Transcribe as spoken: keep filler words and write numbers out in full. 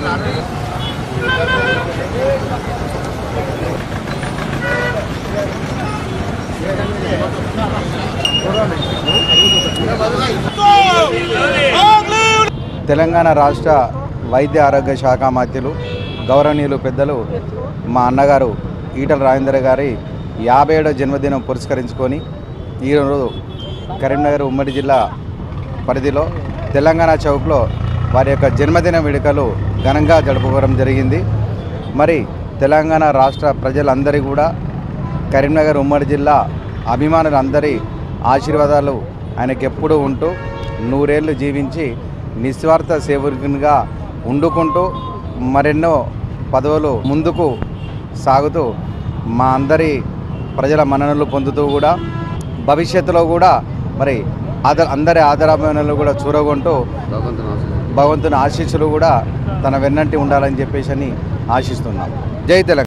తెలంగాణ రాష్ట్ర వైద్య ఆరోగ్య శాఖ మంత్రులు గౌరవనీయులు పెద్దలు మా అన్నగారు ఈటల రాజేందర్ గారి యాభై ఏడవ జన్మదినం పురస్కరించుకొని ఈరోజు కరీంనగర్ ఉమ్మడి జిల్లా పరిధిలో తెలంగాణ చౌక్లో వారి యొక్క జన్మదిన వేడుకలు ఘనంగా జరుపుకోవడం జరిగింది. మరి తెలంగాణ రాష్ట్ర ప్రజలందరి కూడా కరీంనగర్ ఉమ్మడి జిల్లా అభిమానులందరి ఆశీర్వాదాలు ఆయనకు ఎప్పుడూ ఉంటూ నూరేళ్లు జీవించి నిస్వార్థ సేవకునిగా ఉండుకుంటూ మరెన్నో పదవులు ముందుకు సాగుతూ మా అందరి ప్రజల మన్ననలు పొందుతూ కూడా భవిష్యత్తులో కూడా మరి ఆదర అందరి ఆదరాభిమానాలు కూడా చూరగొంటూ భగవంతుని ఆశీస్సులు కూడా తన వెన్నంటి ఉండాలని చెప్పేసి అని ఆశిస్తున్నాం. జై తెలంగాణ.